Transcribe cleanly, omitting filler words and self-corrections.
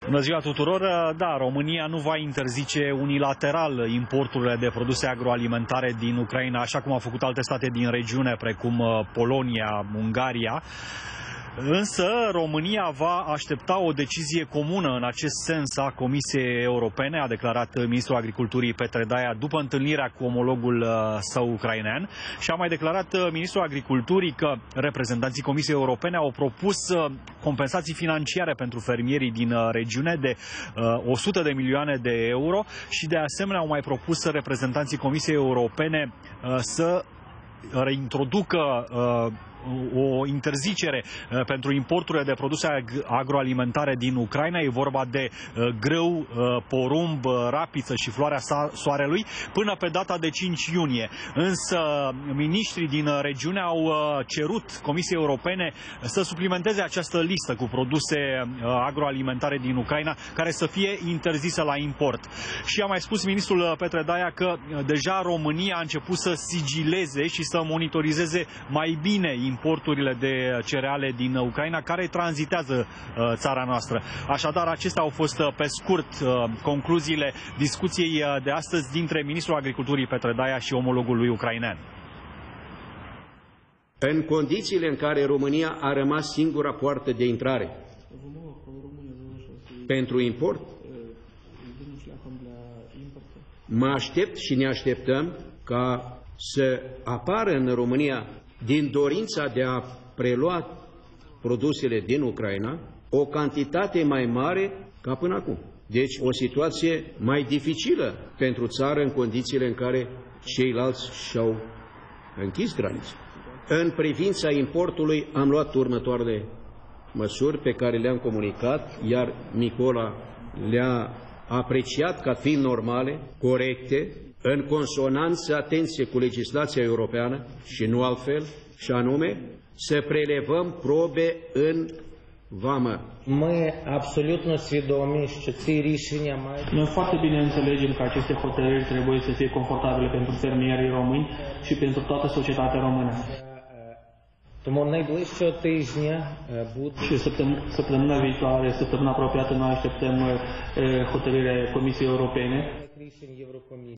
Bună ziua tuturor! Da, România nu va interzice unilateral importurile de produse agroalimentare din Ucraina, așa cum au făcut alte state din regiune, precum Polonia, Ungaria. Însă România va aștepta o decizie comună în acest sens a Comisiei Europene, a declarat ministrul Agriculturii Petre Daia după întâlnirea cu omologul său ucrainean, și a mai declarat ministrul Agriculturii că reprezentanții Comisiei Europene au propus compensații financiare pentru fermierii din regiune de 100 de milioane de euro și de asemenea au mai propus reprezentanții Comisiei Europene să reintroducă o interzicere pentru importurile de produse agroalimentare din Ucraina. E vorba de grâu, porumb, rapiță și floarea soarelui până pe data de 5 iunie. Însă miniștrii din regiune au cerut Comisiei Europene să suplimenteze această listă cu produse agroalimentare din Ucraina care să fie interzise la import. Și a mai spus ministrul Petre Daia că deja România a început să sigileze și să monitorizeze mai bine importurile de cereale din Ucraina care tranzitează țara noastră. Așadar, acestea au fost pe scurt concluziile discuției de astăzi dintre ministrul Agriculturii Petre Daia și omologul lui ucrainean. În condițiile în care România a rămas singura poartă de intrare pentru import, mă aștept și ne așteptăm ca să apară în România, din dorința de a prelua produsele din Ucraina, o cantitate mai mare ca până acum. Deci o situație mai dificilă pentru țară în condițiile în care ceilalți și-au închis granița. În privința importului am luat următoarele măsuri pe care le-am comunicat, iar Nicola le-a apreciat ca fiind normale, corecte, în consonanță, atenție, cu legislația europeană și nu altfel, și anume să prelevăm probe în vamă. Noi foarte bine înțelegem că aceste hotărâri trebuie să fie confortabile pentru fermierii români și pentru toată societatea română. Și săptămâna viitoare, săptămâna apropiată, noi așteptăm hotărârea Comisiei Europene.